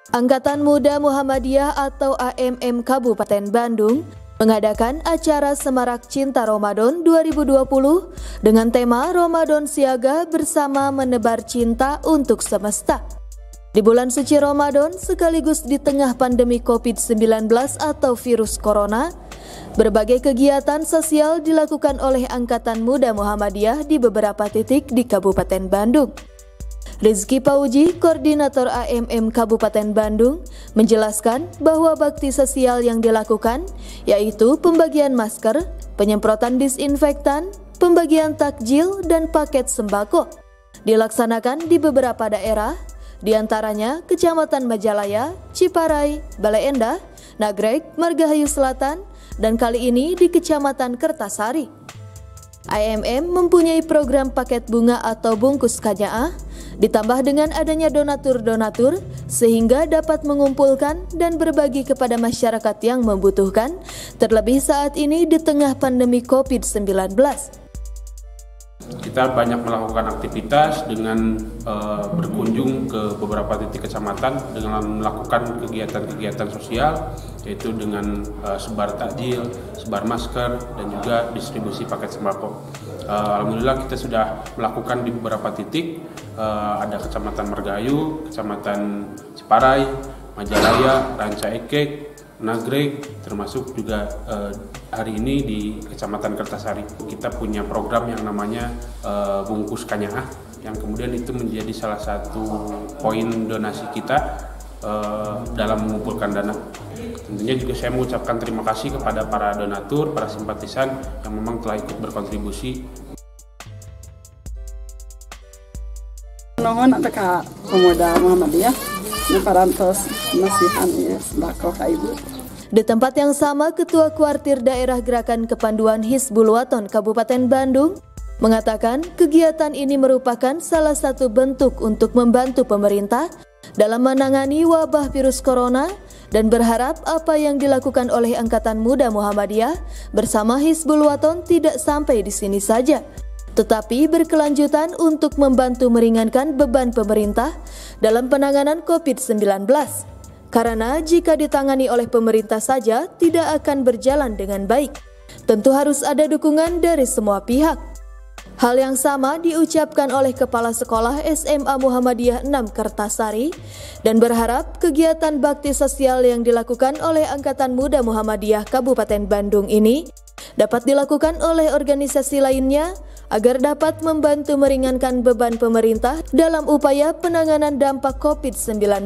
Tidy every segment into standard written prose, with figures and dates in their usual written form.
Angkatan Muda Muhammadiyah atau AMM Kabupaten Bandung mengadakan acara Semarak Cinta Ramadan 2020 dengan tema Ramadan Siaga bersama menebar cinta untuk semesta. Di bulan suci Ramadan sekaligus di tengah pandemi COVID-19 atau virus corona, berbagai kegiatan sosial dilakukan oleh Angkatan Muda Muhammadiyah di beberapa titik di Kabupaten Bandung. Rizky Pauji, Koordinator AMM Kabupaten Bandung, menjelaskan bahwa bakti sosial yang dilakukan yaitu pembagian masker, penyemprotan disinfektan, pembagian takjil, dan paket sembako dilaksanakan di beberapa daerah, di antaranya Kecamatan Majalaya, Ciparai, Bale Endah, Nagreg, Margahayu Selatan, dan kali ini di Kecamatan Kertasari. AMM mempunyai program paket bunga atau bungkus kanyaah, ditambah dengan adanya donatur-donatur sehingga dapat mengumpulkan dan berbagi kepada masyarakat yang membutuhkan, terlebih saat ini di tengah pandemi COVID-19. Kita banyak melakukan aktivitas dengan berkunjung ke beberapa titik kecamatan dengan melakukan kegiatan-kegiatan sosial, yaitu dengan sebar takjil, sebar masker, dan juga distribusi paket sembako. Alhamdulillah kita sudah melakukan di beberapa titik, ada Kecamatan Margahayu, Kecamatan Ciparai, Majalaya, Ranca Ekek, Nagreg, termasuk juga hari ini di Kecamatan Kertasari. Kita punya program yang namanya bungkus kanyaah, yang kemudian itu menjadi salah satu poin donasi kita dalam mengumpulkan dana. Tentunya juga saya mengucapkan terima kasih kepada para donatur, para simpatisan yang memang telah ikut berkontribusi. Nuhun ka Pemuda Muhammadiyah parantos masihan ya sembako ka Ibu. Di tempat yang sama, Ketua Kuartir Daerah Gerakan Kepanduan Hizbul Waton Kabupaten Bandung mengatakan kegiatan ini merupakan salah satu bentuk untuk membantu pemerintah dalam menangani wabah virus corona dan berharap apa yang dilakukan oleh Angkatan Muda Muhammadiyah bersama Hizbul Waton tidak sampai di sini saja, tetapi berkelanjutan untuk membantu meringankan beban pemerintah dalam penanganan COVID-19. Karena jika ditangani oleh pemerintah saja tidak akan berjalan dengan baik. Tentu harus ada dukungan dari semua pihak. Hal yang sama diucapkan oleh Kepala Sekolah SMA Muhammadiyah 6 Kertasari dan berharap kegiatan bakti sosial yang dilakukan oleh Angkatan Muda Muhammadiyah Kabupaten Bandung ini dapat dilakukan oleh organisasi lainnya agar dapat membantu meringankan beban pemerintah dalam upaya penanganan dampak COVID-19.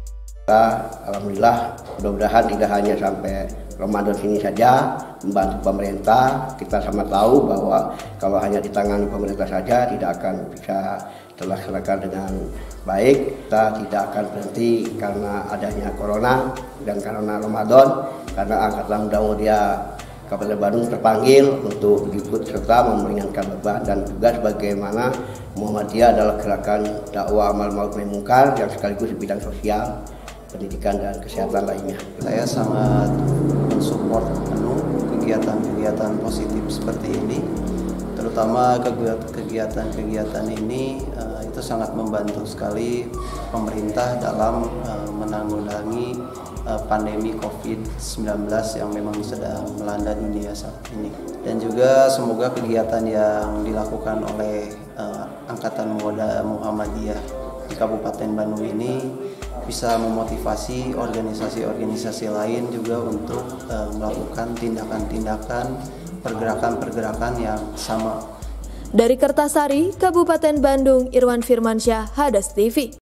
Alhamdulillah, mudah-mudahan tidak hanya sampai Ramadan ini saja membantu pemerintah. Kita sama tahu bahwa kalau hanya ditangani pemerintah saja tidak akan bisa terlaksanakan dengan baik. Kita tidak akan berhenti karena adanya corona dan karena Ramadan, karena Angkatan Muda Muhammadiyah Kabupaten Bandung terpanggil untuk ikut serta meringankan beban, dan juga sebagaimana Muhammadiyah adalah gerakan dakwah amal ma'ruf nahi munkar yang sekaligus di bidang sosial, pendidikan dan kesehatan lainnya. Saya sangat mensupport penuh kegiatan-kegiatan positif seperti ini, terutama kegiatan-kegiatan ini itu sangat membantu sekali pemerintah dalam menanggulangi pandemi COVID-19 yang memang sedang melanda dunia saat ini. Dan juga semoga kegiatan yang dilakukan oleh Angkatan Muda Muhammadiyah di Kabupaten Bandung ini bisa memotivasi organisasi-organisasi lain juga untuk melakukan tindakan-tindakan, pergerakan-pergerakan yang sama. Dari Kertasari, Kabupaten Bandung, Irwan Firmansyah, Hadas TV.